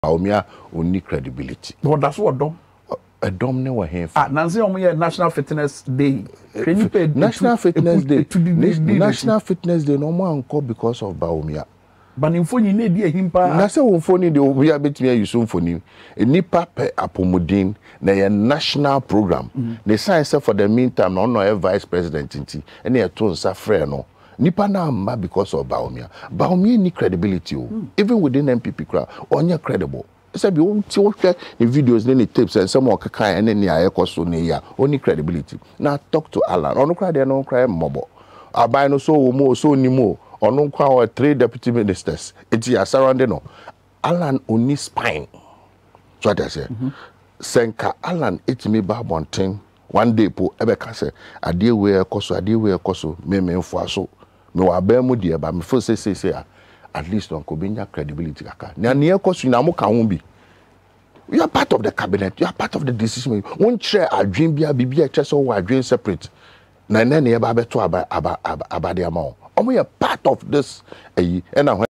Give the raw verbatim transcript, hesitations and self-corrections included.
Bawumia only credibility. But that's what dom. A dom ne wa hen. Ah, Nancy omo National Fitness Day. Can you pay National Fitness Day? National Fitness Day no more anko because of Bawumia. But in phone you need a himpa. Na se won phone de obi abetimi ayuso phone. Enipa pe apomodin na ye national program. The science for the meantime no no vice president nti. Ene e to nsa frɛ no. Nipa na amba because of Bawumia. Bawumia ni credibility o. Mm. Even within M P P crowd, onye credible. Say be o ti o hwɛ the videos ne tapes and some of kan and ne aye koso ne ya. Only credibility. Now talk to Alan. Ono cry there no cry mobo. Abai no so mo so ni mo. Ono kwa three deputy ministers. It is surrounding no. Alan only spine. So what I say. Mm -hmm. Senka Alan it me ba bonten. One day po ebe ka say ade we ekoso ade we ekoso me me mfo aso. Me wa ba mu die ba me fo say say say at least on ko benya credibility kaka. Na ne ekoso na mo ka ho bi. You are part of the cabinet. You are part of the decision. One chair adwin bia bibia chair so wa adwin separate. Na na ne ba beto aba aba aba de amount. Omo you part of this eh, and